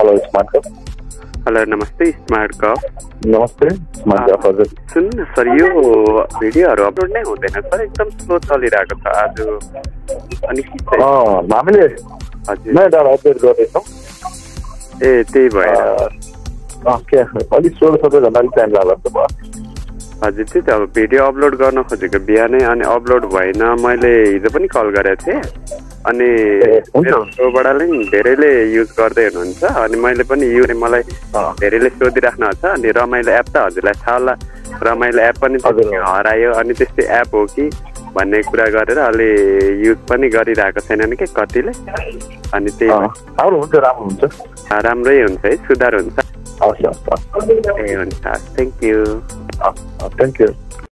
Hello स्मार्टगफ। Hello नमस्ते स्मार्टगफ। नमस्ते स्मार्टगफ हजुर। सुन्नु न सर, यो भिडियोहरू अपलोड नै हुँदैन सर, एकदम स्लो चलिरहेको छ आज। अनि हामीले नयाँ डाटा अपडेट गर्दैछौँ। ए त्यही भएर अलिक 16-17 घन्टा अलिक टाइम लाग्ला त भयो। हजुर त्यही त, अब भिडियो अपलोड गर्न खोजेको बिहानै, अनि अपलोड भएन। मैले हिजो पनि कल गरेको थिएँ, अनि त्योबाट नै धेरैले युज गर्दै हुनुहुन्छ। अनि मैले पनि मलाई धेरैले सोधिराख्नु छ। अनि रमाइलो एप त हजुरलाई थाहा होला, रमाइलो एप पनि हरायो, अनि त्यस्तै एप हो कि भन्ने कुरा गरेर अलि युज पनि गरिरहेको छैनन् कि कतिले। अनि त्यही राम्रो हुन्छ, राम्रै हुन्छ है, सुधार हुन्छ। हवस् ए हुन्छ, थ्याङ्क यू। Thank you.